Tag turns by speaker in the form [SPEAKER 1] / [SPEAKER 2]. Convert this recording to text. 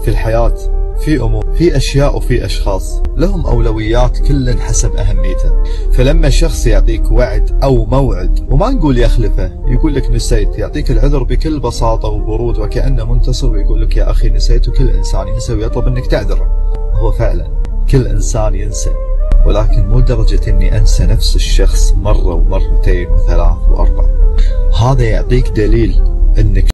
[SPEAKER 1] في الحياة في أمور، في أشياء وفي أشخاص لهم أولويات كل حسب أهميته. فلما شخص يعطيك وعد أو موعد وما نقول يخلفه، يقول لك نسيت، يعطيك العذر بكل بساطة وبرود وكأنه منتصر ويقول لك يا أخي نسيت، وكل إنسان ينسى ويطلب أنك تعذره. هو فعلا كل إنسان ينسى، ولكن مو درجة أني أنسى نفس الشخص مرة ومرتين وثلاث وأربع. هذا يعطيك دليل أنك